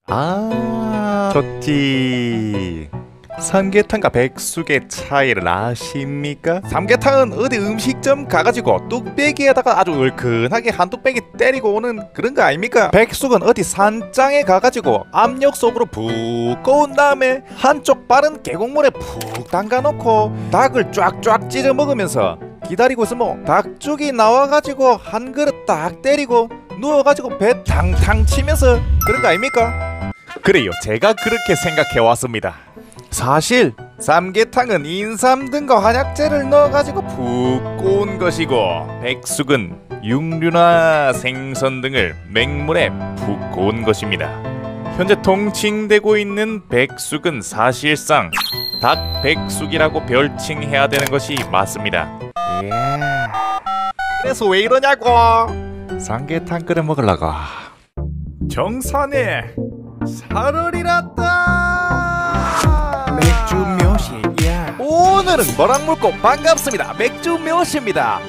아, 좋지. 삼계탕과 백숙의 차이를 아십니까? 삼계탕은 어디 음식점 가가지고 뚝배기에다가 아주 얼큰하게 한 뚝배기 때리고 오는 그런 거 아닙니까? 백숙은 어디 산장에 가가지고 압력 속으로 푹 꺼운 다음에 한쪽 발은 계곡물에 푹 담가놓고 닭을 쫙쫙 찢어 먹으면서 기다리고 있으면 닭죽이 나와가지고 한 그릇 딱 때리고 누워가지고 배 탕탕 치면서 그런 거 아닙니까? 그래요, 제가 그렇게 생각해 왔습니다. 사실 삼계탕은 인삼 등과 한약재를 넣어가지고 푹 구운 것이고, 백숙은 육류나 생선 등을 맹물에 푹 구운 것입니다. 현재 통칭되고 있는 백숙은 사실상 닭백숙이라고 별칭해야 되는 것이 맞습니다. 예. 그래서 왜 이러냐고. 삼계탕 끓여 먹으려고 정산에 살을 잃었다. 맥주 묘시야. 오늘은 뭐랑 물고 반갑습니다. 맥주 묘시입니다.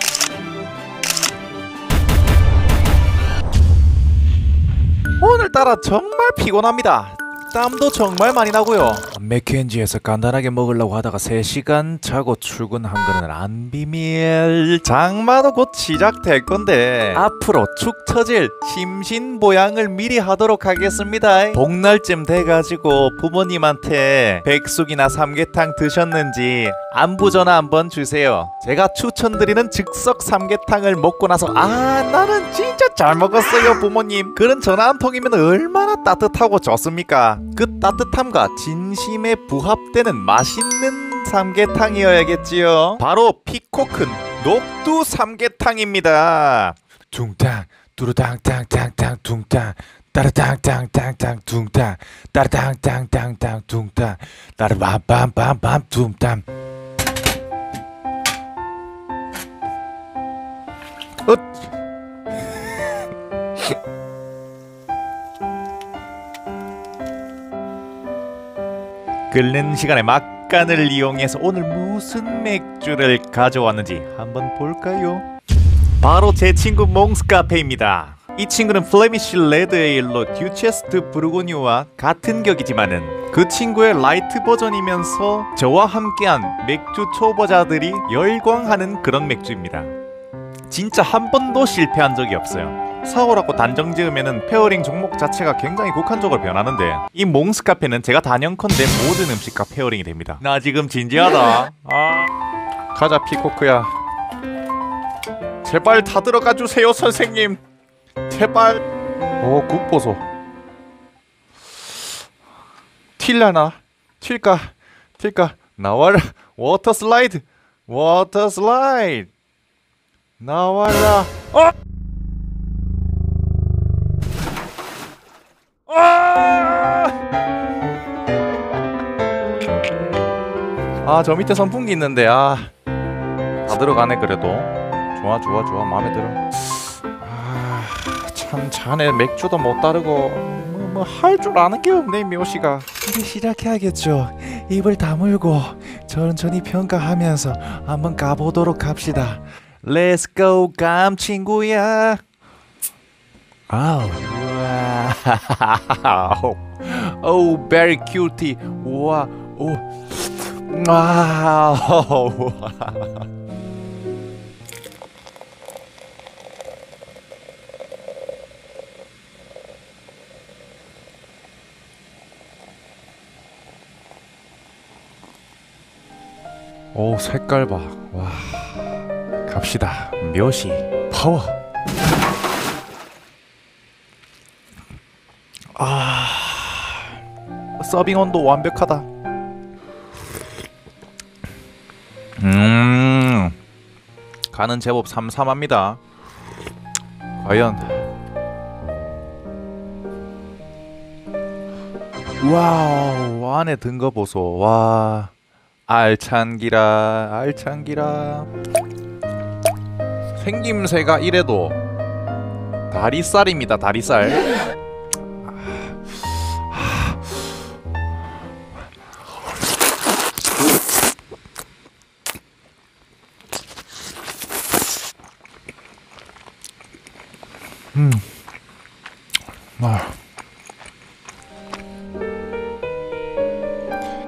오늘따라 정말 피곤합니다. 땀도 정말 많이 나고요. 맥켄지에서 간단하게 먹으려고 하다가 3시간 자고 출근한 거는 안 비밀. 장마도 곧 시작될 건데 앞으로 축 처질 심신보양을 미리 하도록 하겠습니다. 복날쯤 돼가지고 부모님한테 백숙이나 삼계탕 드셨는지 안부 전화 한번 주세요. 제가 추천드리는 즉석 삼계탕을 먹고 나서 아, 나는 진짜 잘 먹었어요 부모님, 그런 전화 한 통이면 얼마나 따뜻하고 좋습니까? 그 따뜻함과 진심에 부합되는 맛있는 삼계탕이어야겠지요. 바로 피코큰 녹두 삼계탕입니다. 둥탕 뚜루탕탕탕탕 둥탕 따르탕탕탕탕 둥탕 따르탕탕탕탕 둥탕 따르밤밤밤밤 둥탕. 끓는 시간에 막간을 이용해서 오늘 무슨 맥주를 가져왔는지 한번 볼까요? 바로 제 친구 몽스카페입니다. 이 친구는 플레미쉬 레드 에일로 듀체스트 부르고뉴와 같은 격이지만은 그 친구의 라이트 버전이면서 저와 함께한 맥주 초보자들이 열광하는 그런 맥주입니다. 진짜 한 번도 실패한 적이 없어요. 사오라고 단정 지으면은 페어링 종목 자체가 굉장히 국한적으로 변하는데 이 몽스카페는 제가 단연컨대 모든 음식과 페어링이 됩니다. 나 지금 진지하다. 가자 피코크야. 제발 다 들어가 주세요 선생님. 제발. 오, 국 보소. 튈라나? 튈까? 나와라. 워터 슬라이드. 나와라. 저 밑에 선풍기 있는데 다 들어가네. 그래도 좋아 마음에 들어. 참 자네 맥주도 못 따르고 뭐 할 줄 아는 게 없네 묘시가. 이제 시작해야겠죠. 입을 다물고 천천히 평가하면서 한번 가보도록 합시다. Let's go 감 친구야. 아우, 와우. Oh, very cutie. 와, 오, 와우. 오, 색깔 봐. 와, 갑시다. 묘시 파워. 서빙 온도 완벽하다. 간은 제법 삼삼합니다. 과연. 와우, 안에 든 거 보소. 와, 알찬기라. 생김새가 이래도 다리살입니다. 다리살.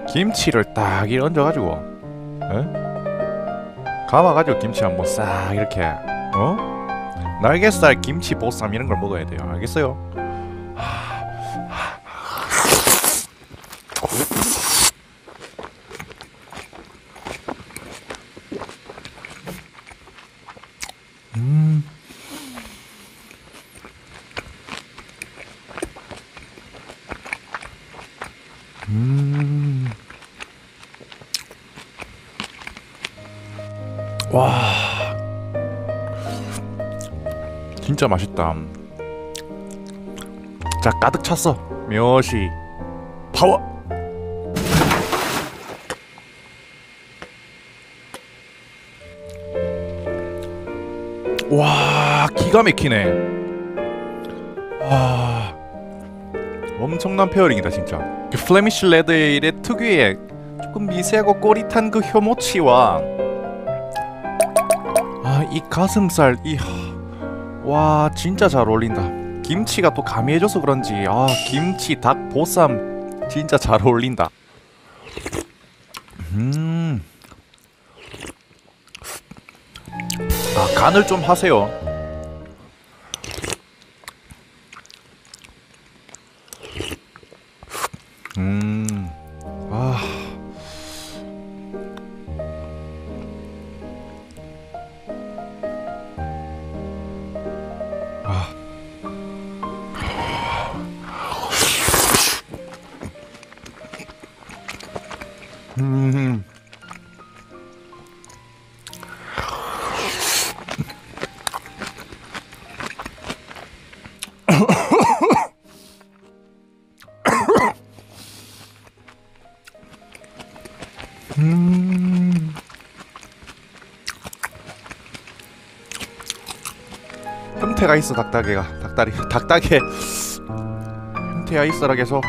김치를 딱 이렇게 얹어가지고, 에? 감아가지고 김치 한번 싹 이렇게, 날개살 김치 보쌈 이런 걸 먹어야 돼요. 알겠어요? 와, 진짜 맛있다. 자, 가득 찼어. 묘시 파워. 와, 기가 막히네. 와, 엄청난 페어링이다 진짜. 그 플레미쉬 레드에일의 특유의 조금 미세하고 꼬릿한 그 효모치와 이 가슴살, 와, 진짜 잘 어울린다. 김치가 또 가미해줘서 그런지 김치 닭 보쌈 진짜 잘 어울린다. 간을 좀 하세요. 흠태가 있어. 닭다리에 흠태가 있어라 계속.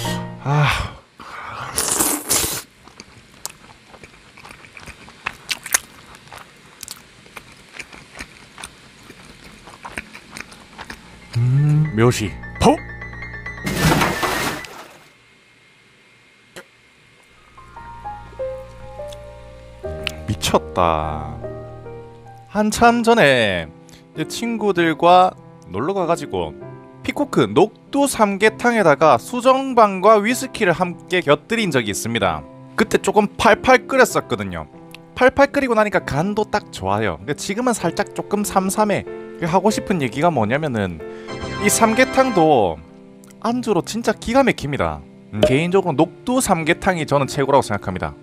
묘시 파워. 미쳤다. 한참 전에 친구들과 놀러 가가지고 피코크 녹두 삼계탕에다가 수정방과 위스키를 함께 곁들인 적이 있습니다. 그때 조금 팔팔 끓였었거든요. 팔팔 끓이고 나니까 간도 딱 좋아요. 지금은 살짝 조금 삼삼해. 하고 싶은 얘기가 뭐냐면은 이 삼계탕도 안주로 진짜 기가 막힙니다. 개인적으로 녹두 삼계탕이 저는 최고라고 생각합니다.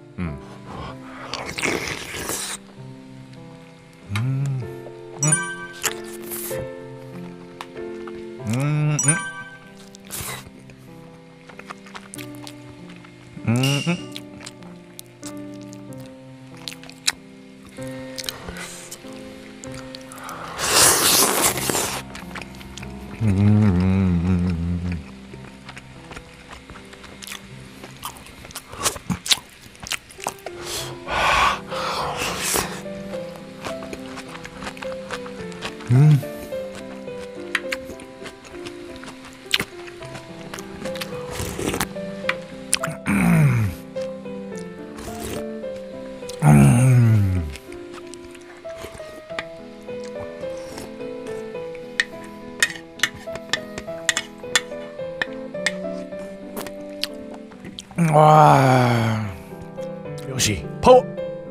와, 요시 파워.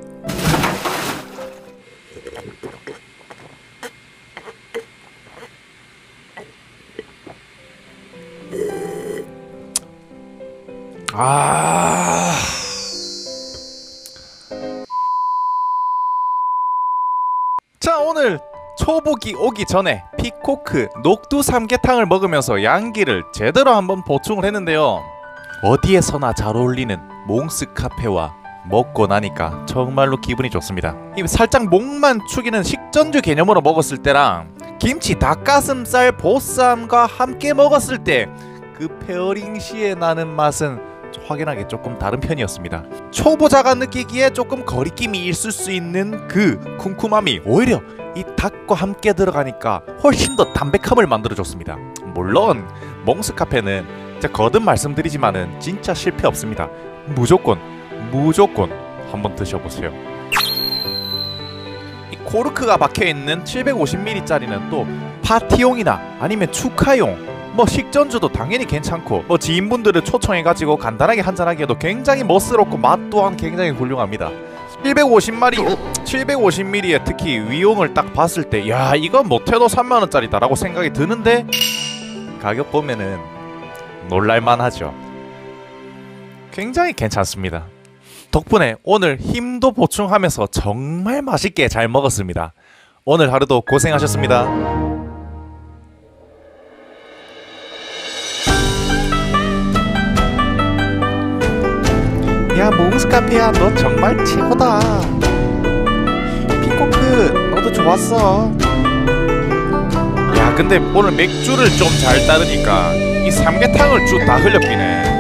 자, 오늘 초복이 오기 전에 피코크 녹두 삼계탕을 먹으면서 양기를 제대로 한번 보충을 했는데요. 어디에서나 잘 어울리는 몽스 카페와 먹고 나니까 정말로 기분이 좋습니다. 살짝 목만 축이는 식전주 개념으로 먹었을 때랑 김치 닭가슴살 보쌈과 함께 먹었을 때 그 페어링 시에 나는 맛은 확연하게 조금 다른 편이었습니다. 초보자가 느끼기에 조금 거리낌이 있을 수 있는 그 쿰쿰함이 오히려 이 닭과 함께 들어가니까 훨씬 더 담백함을 만들어줬습니다. 물론 몽스 카페는 거듭 말씀드리지만은 진짜 실패 없습니다. 무조건 한번 드셔보세요. 이 코르크가 박혀있는 750ml짜리는 또 파티용이나 아니면 축하용, 뭐 식전주도 당연히 괜찮고, 뭐 지인분들을 초청해가지고 간단하게 한잔하기에도 굉장히 멋스럽고 맛 또한 굉장히 훌륭합니다. 750ml에 특히 위용을 딱 봤을 때, 야, 이건 못해도 3만원짜리다 라고 생각이 드는데 가격 보면은 놀랄만 하죠. 굉장히 괜찮습니다. 덕분에 오늘 힘도 보충하면서 정말 맛있게 잘 먹었습니다. 오늘 하루도 고생하셨습니다. 야, 몽스카페야, 너 정말 최고다. 피코크, 너도 좋았어. 야, 근데 오늘 맥주를 좀 잘 따르니까 이 삼계탕을 쭉 다 흘렸기네.